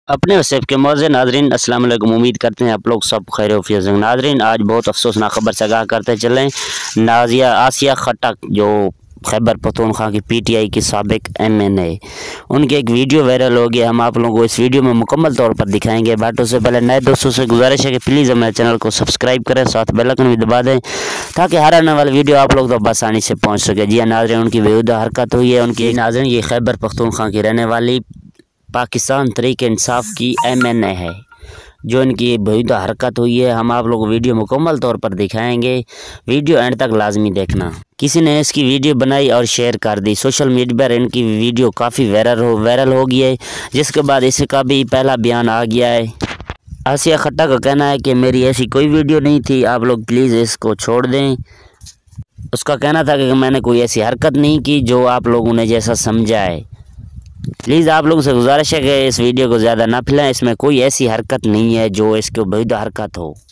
अपने और सेफ के मौजे नाजरीन अस्सलाम वालेकुम। उम्मीद करते हैं आप लोग सब खैर वफियत से। नाजरीन आज बहुत अफसोसनाक खबर से आगाह करते चलें। नाजिया आसिया खट्टक जो खैबर पख्तूनख्वा की पीटीआई की साबिक एमएनए, उनके एक वीडियो वायरल हो गया। हम आप लोगों को इस वीडियो में मुकम्मल तौर पर दिखाएंगे। बट उससे पहले नए दोस्तों से गुजारिश है कि प्लीज़ हमारे चैनल को सब्सक्राइब करें, साथ बेल आइकन भी दबा दें ताकि हर आने वाली वीडियो आप लोग तक आसानी से पहुँच सके। जी नाज़रीन, उनकी बेहुदा हरकत हुई है। उनकी नाज़रीन ये खैबर पख्तूनख्वा की रहने वाली पाकिस्तान तहरीक इंसाफ की एमएनए है, जो इनकी बेहुदा हरकत हुई है। हम आप लोग वीडियो मुकम्मल तौर पर दिखाएंगे, वीडियो एंड तक लाजमी देखना। किसी ने इसकी वीडियो बनाई और शेयर कर दी। सोशल मीडिया पर इनकी वीडियो काफ़ी वायरल हो गई है, जिसके बाद इसका भी पहला बयान आ गया है। आसिया खट्टक का कहना है कि मेरी ऐसी कोई वीडियो नहीं थी, आप लोग प्लीज़ इसको छोड़ दें। उसका कहना था कि मैंने कोई ऐसी हरकत नहीं की जो आप लोगों ने जैसा समझा है। प्लीज़ आप लोगों से गुजारिश है कि इस वीडियो को ज़्यादा ना फैलाएं। इसमें कोई ऐसी हरकत नहीं है जो इसको बेहुदा हरकत हो।